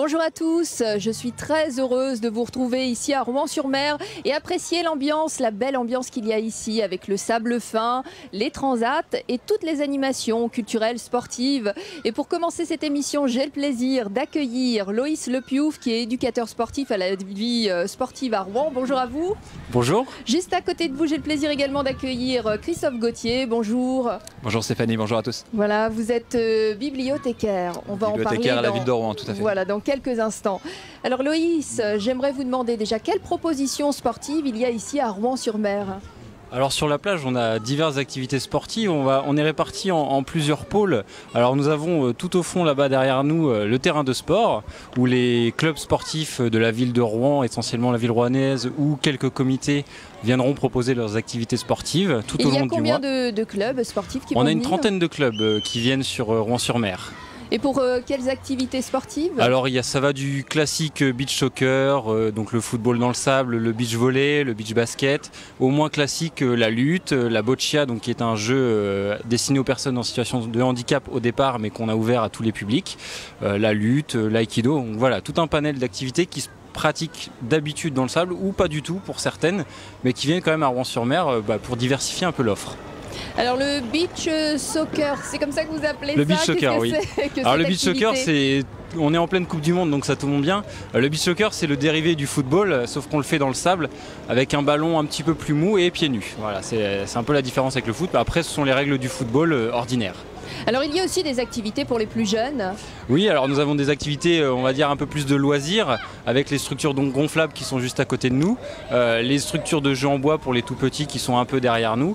Bonjour à tous, je suis très heureuse de vous retrouver ici à Rouen-sur-Mer et apprécier l'ambiance, la belle ambiance qu'il y a ici avec le sable fin, les transats et toutes les animations culturelles, sportives. Et pour commencer cette émission, j'ai le plaisir d'accueillir Loïs Lepiouf qui est éducateur sportif à la vie sportive à Rouen. Bonjour à vous. Bonjour. Juste à côté de vous, j'ai le plaisir également d'accueillir Christophe Gauthier. Bonjour. Bonjour Stéphanie, bonjour à tous. Voilà, vous êtes bibliothécaire. On va en parler bibliothécaire à la ville de Rouen, tout à fait. Voilà, dans quelques instants. Alors Loïs, j'aimerais vous demander déjà quelles propositions sportives il y a ici à Rouen-sur-Mer. Alors sur la plage, on a diverses activités sportives. On est répartis en plusieurs pôles. Alors nous avons tout au fond là-bas derrière nous le terrain de sport où les clubs sportifs de la ville de Rouen, essentiellement la ville rouennaise ou quelques comités viendront proposer leurs activités sportives tout au long du mois. Il y a combien de clubs sportifs qui vont venir ? On a une trentaine de clubs qui viennent sur Rouen-sur-Mer. Et pour quelles activités sportives ? Alors ça va du classique beach soccer, donc le football dans le sable, le beach volley, le beach basket, au moins classique la lutte, la boccia, donc qui est un jeu destiné aux personnes en situation de handicap au départ, mais qu'on a ouvert à tous les publics, la lutte, l'aïkido, donc voilà, tout un panel d'activités qui se pratiquent d'habitude dans le sable ou pas du tout pour certaines, mais qui viennent quand même à Rouen-sur-Mer pour diversifier un peu l'offre. Alors le beach soccer, c'est comme ça que vous appelez ça ? Le beach soccer, oui. Alors le beach soccer, on est en pleine Coupe du Monde, donc ça tombe bien. Le beach soccer, c'est le dérivé du football, sauf qu'on le fait dans le sable, avec un ballon un petit peu plus mou et pieds nus. Voilà, c'est un peu la différence avec le foot. Après, ce sont les règles du football ordinaire. Alors il y a aussi des activités pour les plus jeunes. Oui, alors nous avons des activités, on va dire un peu plus de loisirs, avec les structures donc gonflables qui sont juste à côté de nous, les structures de jeux en bois pour les tout petits qui sont un peu derrière nous,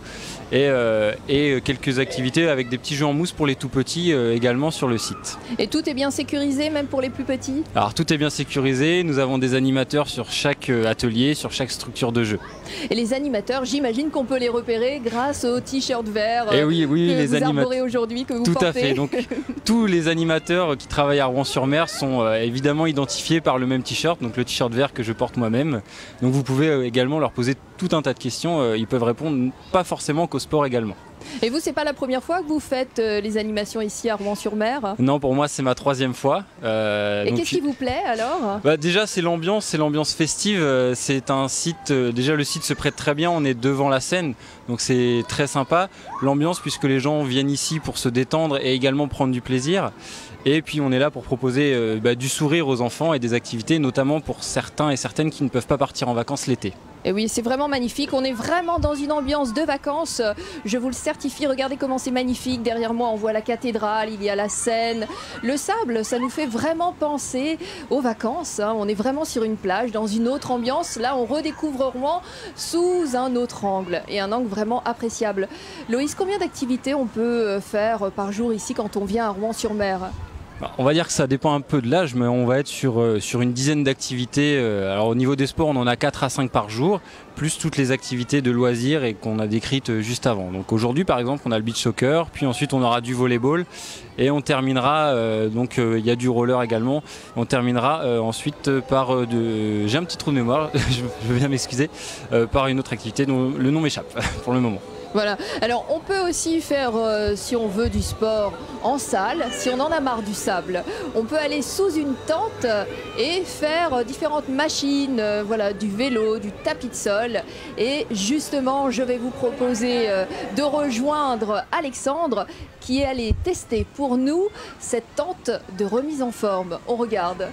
et quelques activités avec des petits jeux en mousse pour les tout petits également sur le site. Et tout est bien sécurisé, même pour les plus petits ? Alors tout est bien sécurisé, nous avons des animateurs sur chaque atelier, sur chaque structure de jeu. Et les animateurs, j'imagine qu'on peut les repérer grâce aux t-shirts verts que les vous animateurs arborez aujourd'hui, que vous tout portez. À fait, donc tous les animateurs qui travaillent à Rouen-sur-Mer sont évidemment identifiés par le même t-shirt, donc le t-shirt vert que je porte moi-même. Donc vous pouvez également leur poser tout un tas de questions, ils peuvent répondre pas forcément qu'au sport également. Et vous, c'est pas la première fois que vous faites les animations ici à Rouen-sur-Mer ? Non, pour moi c'est ma 3e fois. Et qu'est-ce qui vous plaît alors ? Déjà c'est l'ambiance festive, c'est un site, déjà le site se prête très bien, on est devant la Seine, donc c'est très sympa. L'ambiance puisque les gens viennent ici pour se détendre et également prendre du plaisir. Et puis on est là pour proposer du sourire aux enfants et des activités, notamment pour certains et certaines qui ne peuvent pas partir en vacances l'été. Et oui, c'est vraiment magnifique. On est vraiment dans une ambiance de vacances. Je vous le certifie. Regardez comment c'est magnifique. Derrière moi, on voit la cathédrale, il y a la Seine. Le sable, ça nous fait vraiment penser aux vacances. On est vraiment sur une plage, dans une autre ambiance. Là, on redécouvre Rouen sous un autre angle et un angle vraiment appréciable. Loïs, combien d'activités on peut faire par jour ici quand on vient à Rouen-sur-Mer ? On va dire que ça dépend un peu de l'âge, mais on va être sur une dizaine d'activités. Alors au niveau des sports, on en a 4 à 5 par jour, plus toutes les activités de loisirs et qu'on a décrites juste avant. Donc aujourd'hui par exemple, on a le beach soccer, puis ensuite on aura du volleyball et on terminera, il y a du roller également, on terminera ensuite par, j'ai un petit trou de mémoire, je veux bien m'excuser, par une autre activité dont le nom m'échappe pour le moment. Voilà, alors on peut aussi faire, si on veut, du sport en salle, si on en a marre du sable. On peut aller sous une tente et faire différentes machines, du vélo, du tapis de sol. Et justement, je vais vous proposer de rejoindre Alexandre qui est allé tester pour nous cette tente de remise en forme. On regarde.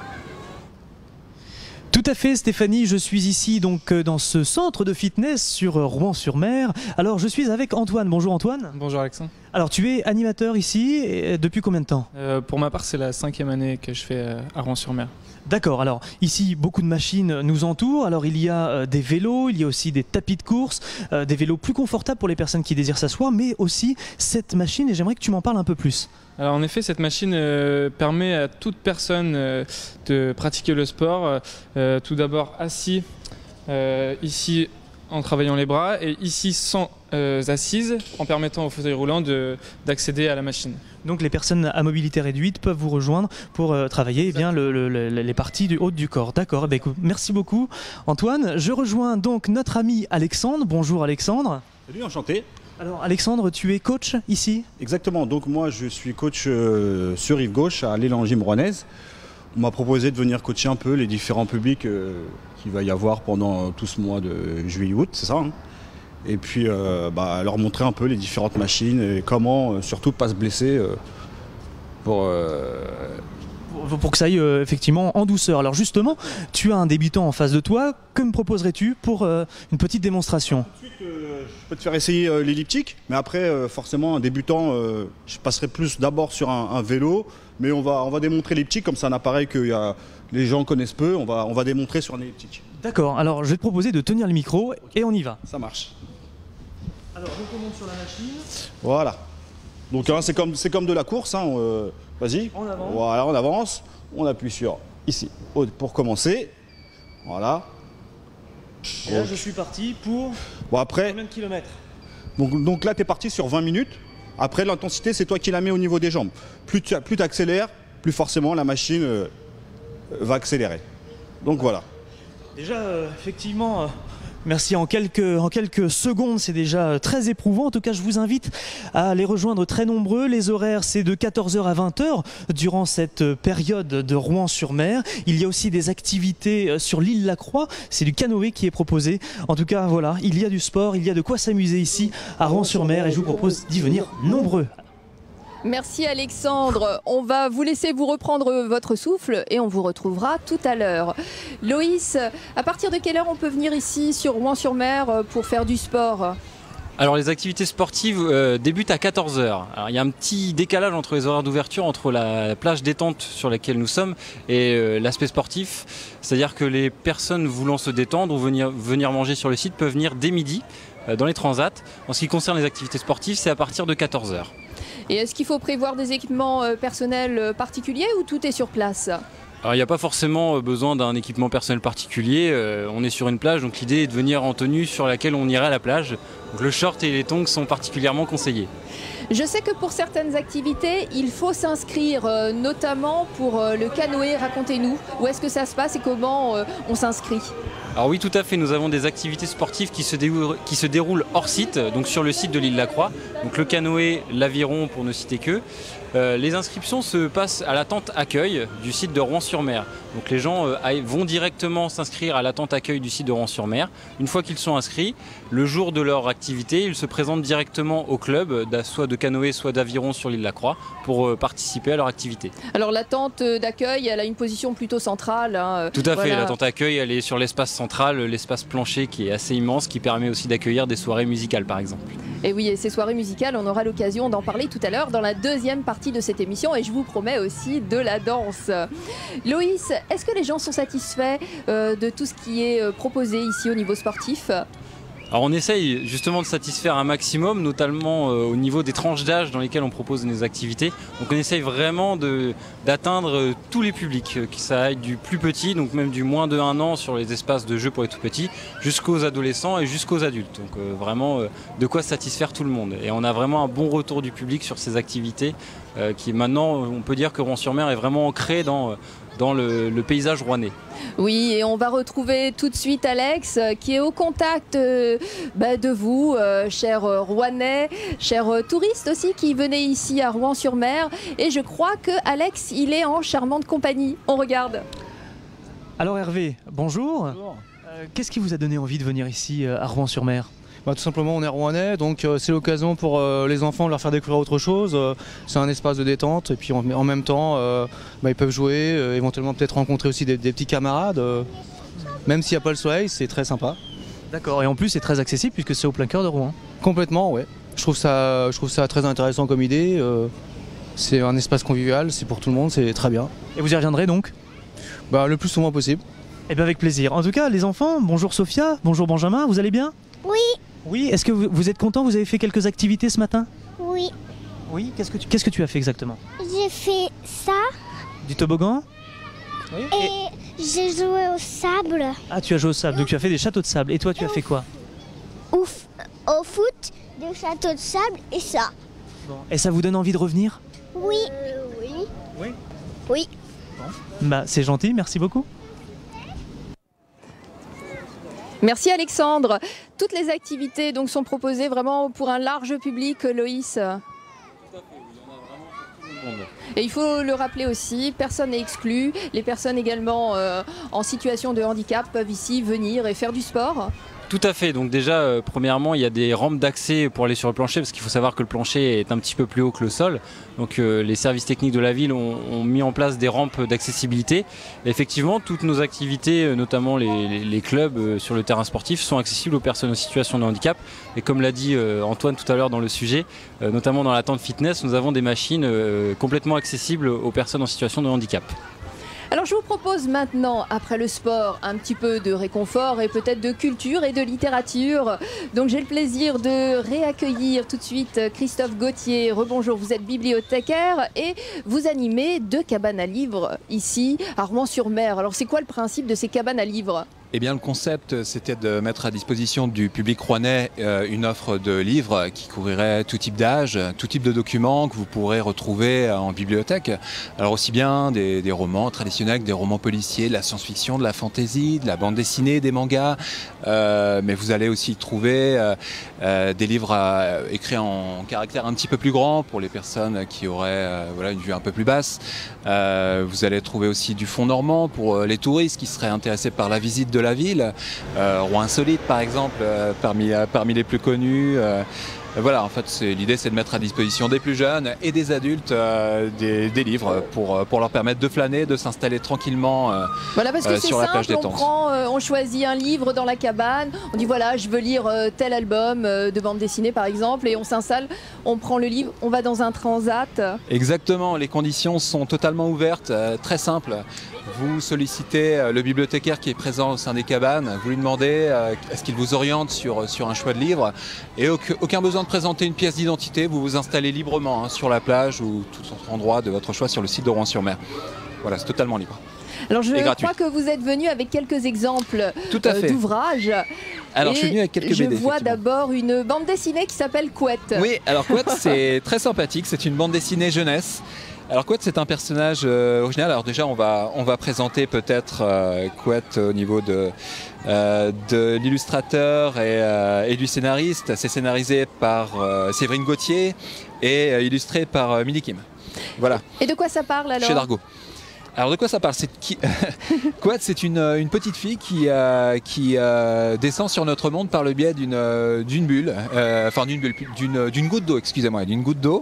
Tout à fait Stéphanie, je suis ici donc dans ce centre de fitness sur Rouen-sur-Mer. Alors je suis avec Antoine. Bonjour Antoine. Bonjour Alexandre. Alors tu es animateur ici et depuis combien de temps ? Pour ma part c'est la 5e année que je fais à Rouen-sur-Mer. D'accord, alors ici beaucoup de machines nous entourent, alors il y a des vélos, il y a aussi des tapis de course, des vélos plus confortables pour les personnes qui désirent s'asseoir, mais aussi cette machine et j'aimerais que tu m'en parles un peu plus. Alors en effet cette machine permet à toute personne de pratiquer le sport, tout d'abord assis ici en travaillant les bras et ici sans assise en permettant au fauteuil roulant d'accéder à la machine. Donc les personnes à mobilité réduite peuvent vous rejoindre pour travailler les parties du haut du corps. D'accord, écoute, merci beaucoup Antoine. Je rejoins donc notre ami Alexandre. Bonjour Alexandre. Salut, enchanté. Alors Alexandre, tu es coach ici ? Exactement, donc moi je suis coach sur Rive Gauche à l'Élan Gym rouennaise on m'a proposé de venir coacher un peu les différents publics qu'il va y avoir pendant tout ce mois de juillet-août, c'est ça, hein. Et puis leur montrer un peu les différentes machines et comment surtout pas se blesser pour que ça aille effectivement en douceur. Alors justement, tu as un débutant en face de toi, que me proposerais-tu pour une petite démonstration? Ensuite, je peux te faire essayer l'elliptique, mais après forcément un débutant, je passerai plus d'abord sur un vélo, mais on va démontrer l'elliptique, comme c'est un appareil que les gens connaissent peu, on va démontrer sur un elliptique. D'accord, alors je vais te proposer de tenir le micro et on y va. Ça marche. Alors on monte sur la machine. Voilà. Donc hein, c'est comme de la course, hein, vas-y. On avance. Voilà, on avance, on appuie sur ici pour commencer. Voilà. Et là je suis parti pour après, combien de kilomètres? donc là tu es parti sur 20 minutes. Après l'intensité c'est toi qui la mets au niveau des jambes. Plus tu accélères, plus forcément la machine va accélérer. Donc voilà. Déjà effectivement... Merci, en quelques secondes, c'est déjà très éprouvant. En tout cas, je vous invite à les rejoindre très nombreux. Les horaires, c'est de 14h à 20h durant cette période de Rouen-sur-Mer. Il y a aussi des activités sur l'île Lacroix. C'est du canoë qui est proposé. En tout cas, voilà, il y a du sport, il y a de quoi s'amuser ici à Rouen-sur-Mer et je vous propose d'y venir nombreux. Merci Alexandre, on va vous laisser vous reprendre votre souffle et on vous retrouvera tout à l'heure. Loïs, à partir de quelle heure on peut venir ici sur Rouen-sur-Mer pour faire du sport ? Alors les activités sportives débutent à 14h. Alors il y a un petit décalage entre les horaires d'ouverture, entre la plage détente sur laquelle nous sommes et l'aspect sportif. C'est-à-dire que les personnes voulant se détendre ou venir manger sur le site peuvent venir dès midi dans les transats. En ce qui concerne les activités sportives, c'est à partir de 14h. Et est-ce qu'il faut prévoir des équipements personnels particuliers ou tout est sur place ? Alors il n'y a pas forcément besoin d'un équipement personnel particulier, on est sur une plage, donc l'idée est de venir en tenue sur laquelle on irait à la plage. Donc le short et les tongs sont particulièrement conseillés. Je sais que pour certaines activités, il faut s'inscrire, notamment pour le canoë. Racontez-nous, où est-ce que ça se passe et comment on s'inscrit ? Alors oui, tout à fait, nous avons des activités sportives qui se déroulent hors site, donc sur le site de l'île Lacroix. Donc le canoë, l'aviron pour ne citer que. Les inscriptions se passent à la tente accueil du site de Rouen-sur-Mer. Donc les gens vont directement s'inscrire à la tente accueil du site de Rouen-sur-Mer. Une fois qu'ils sont inscrits, le jour de leur activité, ils se présentent directement au club, soit de canoë, soit d'aviron sur l'île Lacroix, pour participer à leur activité. Alors la tente d'accueil, elle a une position plutôt centrale. Hein. Tout à fait, la tente accueil, elle est sur l'espace central, l'espace plancher qui est assez immense, qui permet aussi d'accueillir des soirées musicales par exemple. Et oui, et ces soirées musicales, on aura l'occasion d'en parler tout à l'heure dans la deuxième partie de cette émission et je vous promets aussi de la danse. Loïs, est-ce que les gens sont satisfaits de tout ce qui est proposé ici au niveau sportif ? Alors on essaye justement de satisfaire un maximum, notamment au niveau des tranches d'âge dans lesquelles on propose nos activités. Donc on essaye vraiment d'atteindre tous les publics, que ça aille du plus petit, donc même du moins de 1 an sur les espaces de jeu pour les tout petits, jusqu'aux adolescents et jusqu'aux adultes. Donc vraiment de quoi satisfaire tout le monde. Et on a vraiment un bon retour du public sur ces activités qui maintenant, on peut dire que Rouen-sur-Mer est vraiment ancré dans le paysage rouennais. Oui, et on va retrouver tout de suite Alex qui est au contact de vous, chers Rouennais, chers touristes aussi qui venaient ici à Rouen-sur-Mer. Et je crois que Alex, il est en charmante compagnie. On regarde. Alors Hervé, bonjour. Bonjour. Qu'est-ce qui vous a donné envie de venir ici à Rouen-sur-Mer ? Tout simplement, on est Rouennais, donc c'est l'occasion pour les enfants de leur faire découvrir autre chose. C'est un espace de détente et puis en même temps, ils peuvent jouer, éventuellement peut-être rencontrer aussi des petits camarades. Même s'il n'y a pas le soleil, c'est très sympa. D'accord, et en plus c'est très accessible puisque c'est au plein cœur de Rouen. Complètement, ouais. Je trouve ça très intéressant comme idée. C'est un espace convivial, c'est pour tout le monde, c'est très bien. Et vous y reviendrez donc ? Le plus souvent possible. Eh bien avec plaisir. En tout cas, les enfants, bonjour Sophia, bonjour Benjamin, vous allez bien ? Oui. Oui, est-ce que vous êtes content? Vous avez fait quelques activités ce matin? Oui. Oui, qu'est-ce que tu as fait exactement? J'ai fait ça. Du toboggan? Oui. Et j'ai joué au sable. Ah, tu as joué au sable, donc tu as fait des châteaux de sable. Et toi, tu as fait quoi? Au foot, des châteaux de sable et ça. Bon. Et ça vous donne envie de revenir? Oui. Oui. Oui. Oui. Bon. C'est gentil, merci beaucoup. Merci Alexandre. Toutes les activités donc sont proposées vraiment pour un large public, Loïs. Tout à fait, il y en a vraiment pour tout le le monde. Et il faut le rappeler aussi, personne n'est exclu. Les personnes également en situation de handicap peuvent ici venir et faire du sport. Tout à fait. Donc déjà, premièrement, il y a des rampes d'accès pour aller sur le plancher, parce qu'il faut savoir que le plancher est un petit peu plus haut que le sol. Donc les services techniques de la ville ont mis en place des rampes d'accessibilité. Effectivement, toutes nos activités, notamment les clubs sur le terrain sportif, sont accessibles aux personnes en situation de handicap. Et comme l'a dit Antoine tout à l'heure dans le sujet, notamment dans la tente fitness, nous avons des machines complètement accessibles aux personnes en situation de handicap. Alors je vous propose maintenant, après le sport, un petit peu de réconfort et peut-être de culture et de littérature. Donc j'ai le plaisir de réaccueillir tout de suite Christophe Gauthier. Rebonjour, vous êtes bibliothécaire et vous animez 2 cabanes à livres ici à Romans-sur-Mer. Alors c'est quoi le principe de ces cabanes à livres ? Eh bien, le concept, c'était de mettre à disposition du public rouennais une offre de livres qui couvrirait tout type d'âge, tout type de documents que vous pourrez retrouver en bibliothèque. Alors aussi bien des romans traditionnels que des romans policiers, de la science-fiction, de la fantasy, de la bande dessinée, des mangas. Mais vous allez aussi trouver des livres écrits en caractère un petit peu plus grand pour les personnes qui auraient une vue un peu plus basse. Vous allez trouver aussi du fond normand pour les touristes qui seraient intéressés par la visite de la ville, Roi Insolite par exemple, parmi les plus connus. Voilà, en fait, l'idée c'est de mettre à disposition des plus jeunes et des adultes des livres pour leur permettre de flâner, de s'installer tranquillement voilà, parce que sur la plage détente. On choisit un livre dans la cabane, on dit voilà, je veux lire tel album de bande dessinée par exemple, et on s'installe, on prend le livre, on va dans un transat. Exactement, les conditions sont totalement ouvertes, très simples. Vous sollicitez le bibliothécaire qui est présent au sein des cabanes, vous lui demandez est-ce qu'il vous oriente sur un choix de livre, et aucun besoin de présenter une pièce d'identité, vous vous installez librement sur la plage ou tout autre endroit de votre choix sur le site de Rouen-sur-Mer. Voilà, c'est totalement libre. Alors je crois que vous êtes venu avec quelques exemples d'ouvrages. Alors je suis venu avec quelques BD. Je vois d'abord une bande dessinée qui s'appelle Couette. Oui, alors Couette c'est très sympathique, c'est une bande dessinée jeunesse. Alors Couette c'est un personnage original. Alors déjà on va présenter peut-être Couette au niveau de l'illustrateur et du scénariste. C'est scénarisé par Séverine Gauthier et illustré par Milly Kim. Voilà. Et de quoi ça parle alors ? Chez Dargaud. Alors de quoi ça parle ? Couette, c'est une petite fille qui descend sur notre monde par le biais d'une bulle, d'une goutte d'eau, excusez-moi, d'une goutte d'eau.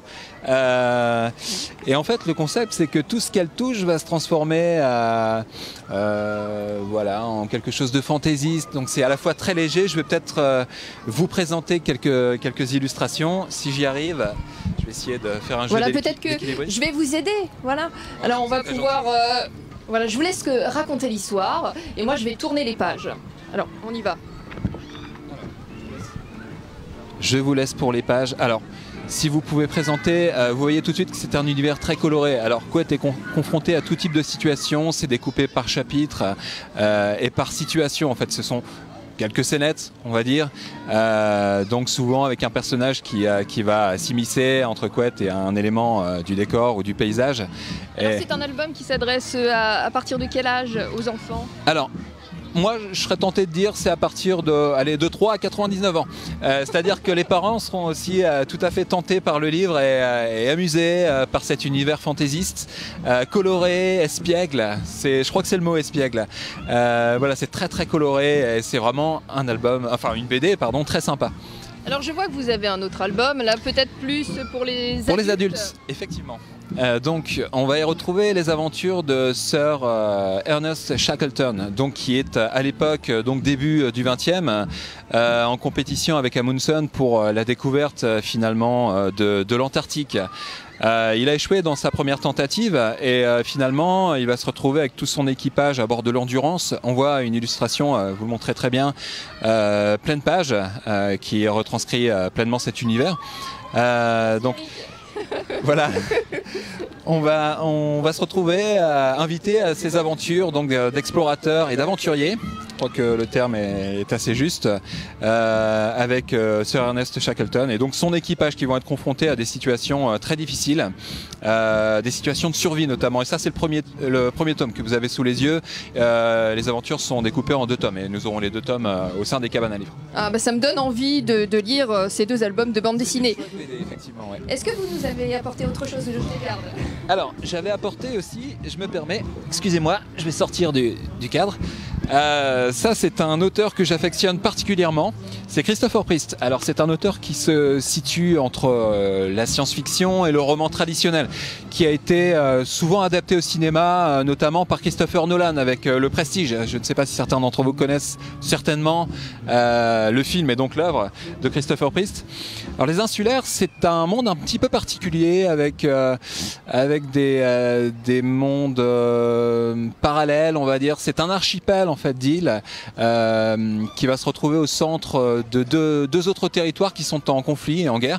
Et en fait, le concept, c'est que tout ce qu'elle touche va se transformer en quelque chose de fantaisiste. Donc c'est à la fois très léger. Je vais peut-être vous présenter quelques illustrations, si j'y arrive. Je vais essayer de faire un jeu peut-être que je vais vous aider. Voilà. Alors on va pouvoir... je vous laisse raconter l'histoire et moi je vais tourner les pages. Alors, on y va. Je vous laisse pour les pages. Alors, si vous pouvez présenter, vous voyez tout de suite que c'est un univers très coloré. Alors, Couette est confronté à tout type de situation, c'est découpé par chapitre et par situation. En fait, ce sont quelques scénettes, on va dire, donc souvent avec un personnage qui va s'immiscer entre Couette et un élément du décor ou du paysage. Alors c'est un album qui s'adresse à partir de quel âge aux enfants ? Alors, moi, je serais tenté de dire c'est à partir de 3 à 99 ans. C'est-à-dire que les parents seront aussi tout à fait tentés par le livre et amusés par cet univers fantaisiste, coloré, espiègle. Je crois que c'est le mot espiègle. C'est très très coloré et c'est vraiment une BD très sympa. Alors je vois que vous avez un autre album, là peut-être plus pour les adultes. Pour les adultes, effectivement. Donc on va y retrouver les aventures de Sir Ernest Shackleton, qui est à l'époque début du XXe en compétition avec Amundsen pour la découverte finalement de l'Antarctique. Il a échoué dans sa première tentative et finalement il va se retrouver avec tout son équipage à bord de l'Endurance. On voit une illustration, vous le montrez très bien, pleine page qui retranscrit pleinement cet univers. Voilà, on va se retrouver invité à ces aventures d'explorateurs et d'aventuriers crois que le terme est assez juste, avec Sir Ernest Shackleton et donc son équipage qui vont être confrontés à des situations très difficiles, des situations de survie notamment. Et ça, c'est le premier tome que vous avez sous les yeux. Les aventures sont découpées en 2 tomes et nous aurons les 2 tomes au sein des cabanes à livres. Ah bah ça me donne envie de lire ces 2 albums de bande dessinée. Effectivement, ouais. Est-ce que vous nous avez apporté autre chose de Je te garde? Alors, j'avais apporté aussi, je me permets, excusez-moi, je vais sortir du cadre. Ça, c'est un auteur que j'affectionne particulièrement. C'est Christopher Priest. Alors, c'est un auteur qui se situe entre la science-fiction et le roman traditionnel, qui a été souvent adapté au cinéma, notamment par Christopher Nolan avec Le Prestige. Je ne sais pas si certains d'entre vous connaissent certainement le film et donc l'œuvre de Christopher Priest. Alors, les Insulaires, c'est un monde un petit peu particulier avec des mondes parallèles, on va dire. C'est un archipel en fait d'îles qui va se retrouver au centre de deux autres territoires qui sont en conflit et en guerre.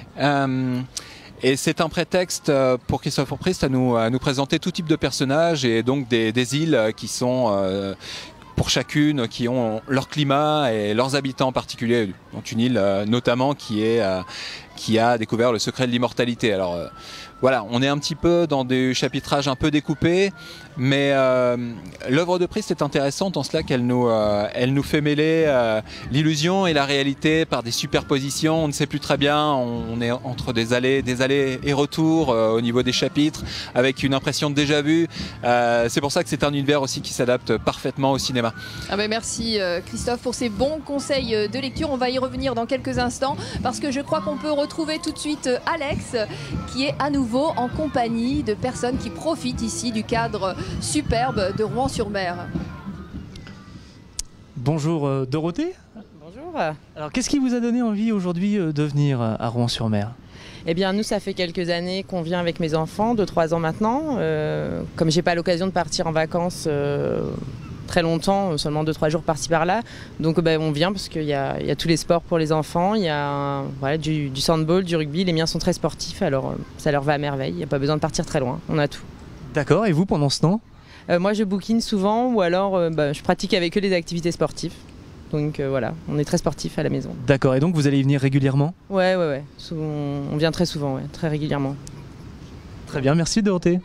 Et c'est un prétexte pour Christopher Priest à nous présenter tout type de personnages et donc des îles qui sont pour chacune, qui ont leur climat et leurs habitants particuliers. Donc une île notamment qui a découvert le secret de l'immortalité. Alors voilà, on est un petit peu dans des chapitrages un peu découpés, mais l'œuvre de Priest est intéressante en cela qu'elle nous fait mêler l'illusion et la réalité par des superpositions. On ne sait plus très bien, on est entre des allées et retours au niveau des chapitres, avec une impression de déjà-vu. C'est pour ça que c'est un univers aussi qui s'adapte parfaitement au cinéma. Ah ben merci Christophe pour ces bons conseils de lecture. On va y revenir dans quelques instants parce que je crois qu'on peut retrouver tout de suite Alex qui est à nouveau en compagnie de personnes qui profitent ici du cadre superbe de Rouen-sur-Mer. Bonjour Dorothée. Bonjour. Alors qu'est-ce qui vous a donné envie aujourd'hui de venir à Rouen-sur-Mer? Eh bien nous ça fait quelques années qu'on vient avec mes enfants, 2-3 ans maintenant. Comme j'ai pas l'occasion de partir en vacances très longtemps, seulement 2-3 jours par-ci par-là. Donc on vient parce qu'il y a tous les sports pour les enfants, il y a du handball, du rugby, les miens sont très sportifs, alors ça leur va à merveille, il n'y a pas besoin de partir très loin, on a tout. D'accord, et vous pendant ce temps? Moi je bouquine souvent ou alors je pratique avec eux des activités sportives. Donc voilà, on est très sportifs à la maison. D'accord, et donc vous allez y venir régulièrement? Ouais. On vient très souvent, très régulièrement. Très bien, merci Dorothée.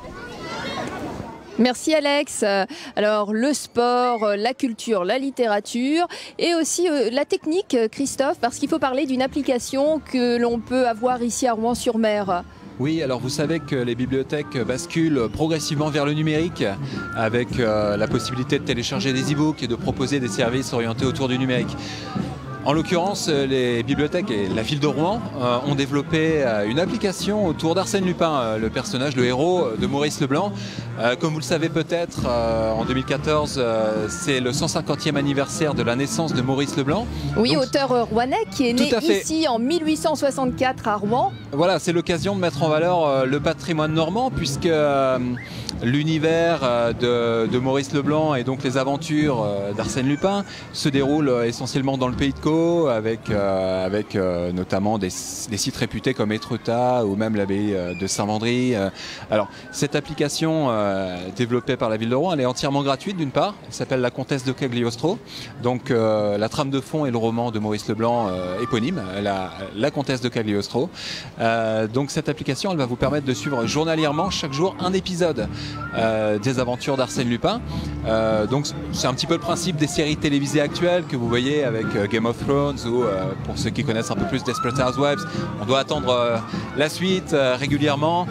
Merci Alex. Alors le sport, la culture, la littérature et aussi la technique Christophe, parce qu'il faut parler d'une application que l'on peut avoir ici à Rouen-sur-Mer. Oui, alors vous savez que les bibliothèques basculent progressivement vers le numérique avec la possibilité de télécharger des e-books et de proposer des services orientés autour du numérique. En l'occurrence, les bibliothèques et la ville de Rouen ont développé une application autour d'Arsène Lupin, le personnage, le héros de Maurice Leblanc. Comme vous le savez peut-être, en 2014, c'est le 150e anniversaire de la naissance de Maurice Leblanc. Oui, donc, auteur rouennais qui est né ici en 1864 à Rouen. Voilà, c'est l'occasion de mettre en valeur le patrimoine normand puisque l'univers de Maurice Leblanc et donc les aventures d'Arsène Lupin se déroulent essentiellement dans le pays de Caux avec notamment des sites réputés comme Étretat ou même l'abbaye de Saint-Mandry. Alors cette application développée par la ville de Rouen, elle est entièrement gratuite d'une part, elle s'appelle La Comtesse de Cagliostro, donc la trame de fond est le roman de Maurice Leblanc éponyme, la Comtesse de Cagliostro. Donc cette application elle va vous permettre de suivre journalièrement chaque jour un épisode des aventures d'Arsène Lupin. Donc c'est un petit peu le principe des séries télévisées actuelles que vous voyez avec Game of Thrones ou pour ceux qui connaissent un peu plus Desperate Housewives, on doit attendre la suite régulièrement.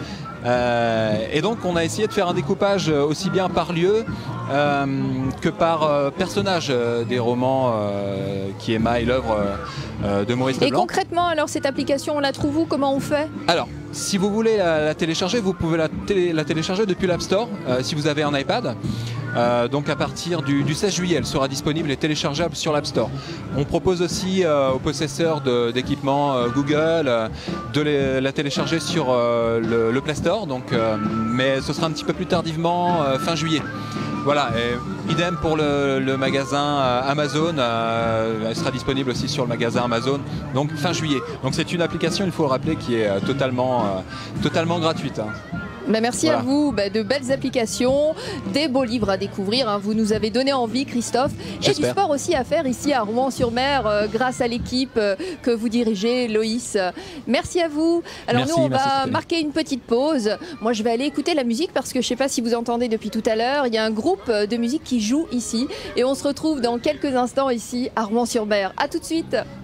Et donc on a essayé de faire un découpage aussi bien par lieu que par personnage des romans qui émaillent l'œuvre de Maurice Leblanc. Et concrètement alors cette application on la trouve où, comment on fait? Alors si vous voulez la télécharger, vous pouvez la télécharger depuis l'App Store si vous avez un iPad. Donc à partir du 16 juillet, elle sera disponible et téléchargeable sur l'App Store. On propose aussi aux possesseurs d'équipements Google de la télécharger sur le Play Store, donc, mais ce sera un petit peu plus tardivement fin juillet. Voilà, et idem pour le magasin Amazon, elle sera disponible aussi sur le magasin Amazon, donc fin juillet. Donc c'est une application, il faut le rappeler, qui est totalement gratuite. Merci Voilà. à vous, de belles applications, des beaux livres à découvrir. Vous nous avez donné envie, Christophe, et du J'espère. sport aussi à faire ici à Rouen-sur-Mer grâce à l'équipe que vous dirigez, Loïs. Merci à vous. Alors Merci, nous, on merci, va Stéphanie. marquer une petite pause. Moi, je vais aller écouter la musique parce que je ne sais pas si vous entendez depuis tout à l'heure, il y a un groupe de musique qui joue ici et on se retrouve dans quelques instants ici à Rouen-sur-Mer. À tout de suite.